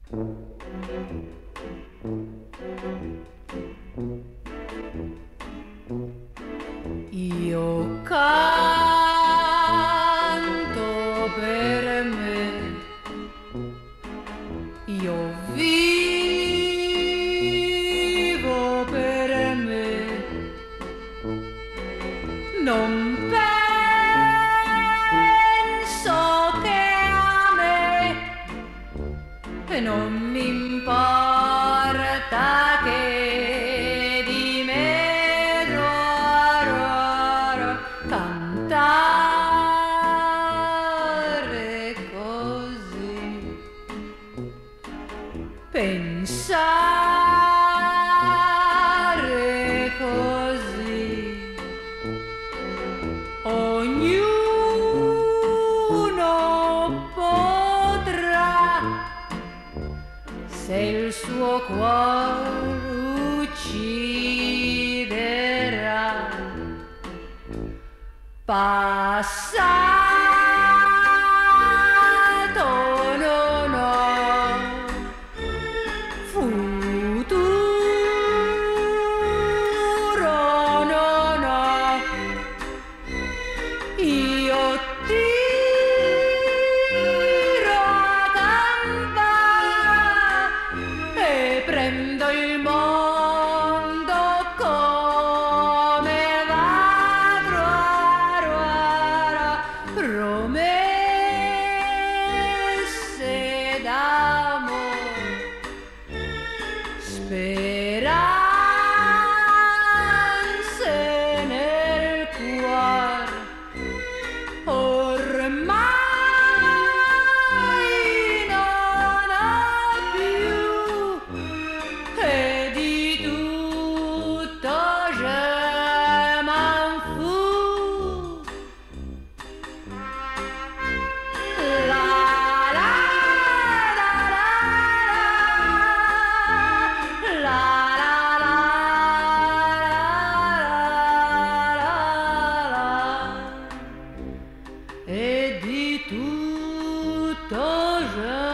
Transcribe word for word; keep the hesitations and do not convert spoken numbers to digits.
Io canto per me, io vivo per me, non penso che a me non mi importa che di me ro, ro, ro, cantare così, pensare così, ognuno potrà, se il suo cuore ucciderà, passato non ho, futuro non ho, io tiro a gamba e prendo il mondo come va, ruà, ruà, promesse d'amore, speranze nel cuore, ormai non ho più, e di tutto je m'en fous. La la la la la la la, e di tutto je